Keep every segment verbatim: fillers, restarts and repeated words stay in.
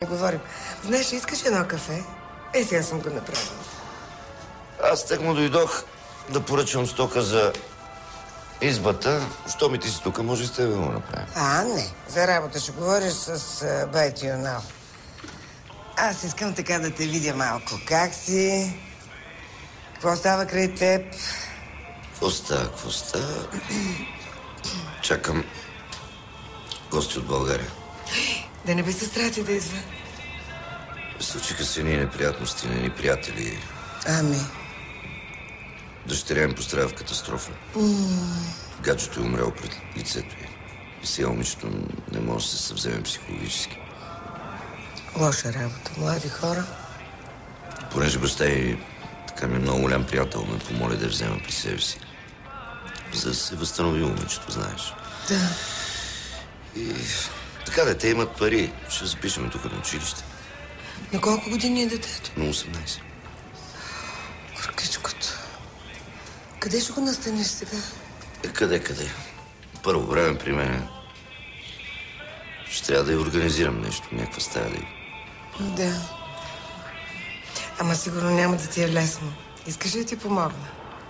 говорим. Знаеш, искаш едно кафе? Е, сега съм го направила. Аз так му дойдох да поръчам стока за избата. Що ми ти си тук, може и с тебе да го направим. А, не. За работа ще говориш с Байти Юнал. Аз искам така да те видя малко. Как си? Какво става край теб? Какво става, какво става? Чакам гости от България. Да не би сестра ти да идва. Случиха се ни неприятности на ни приятели. Ами? Дъщеря им пострада в катастрофа. Mm. Гаджето е умрял пред лицето й. И сега момичето не може да се съвземе психологически. Лоша работа. Млади хора. Понеже баща й така ми е много голям приятел, ме помоли да я взема при себе си. За да се възстанови момичето, знаеш. Да. И така дете имат пари. Ще запишем тук на училище. На колко години е детето? На осемнайсет. Горкичкото. Къде ще го настаниш сега? Е, къде, къде? Първо време при мен ще трябва да я организирам нещо, някаква стая да й. Да. Ама сигурно няма да ти е лесно. Искаш ли да ти помогна?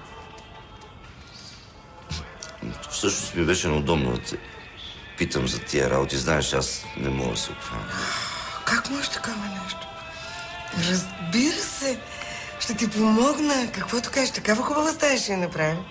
Всъщност ми беше неудобно да те питам за тия работи. Знаеш, аз не мога да се оправя. Как може такова нещо? Разбира се. Ще ти помогна. Каквото кажеш, такава хубава стая ще я направим.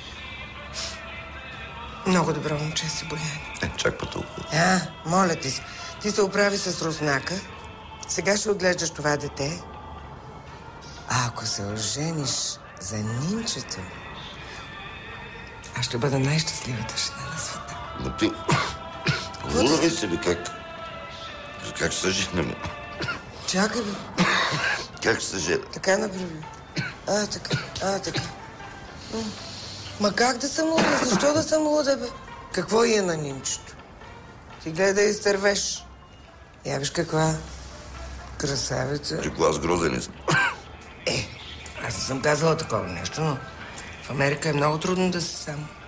Много добро момче си, Бояни. Е, чак по толкова. А, моля ти се. Ти се оправи с руснака. Сега ще отглеждаш това дете. А ако се ожениш за Нинчето, аз ще бъда най-щастливата жена на света. Но ти... Луда ли си, бе, как... Как се женем? Чакай, бе. Как се жена? Така направи. А, така, а, така. Ма как да съм луда? Защо да съм луда, бе? Какво е на Нинчето? Ти гледай да изтървеш. Я виж каква красавица. Чеко, аз грозен съм. Е, аз не съм казала такова нещо, но в Америка е много трудно да си сам.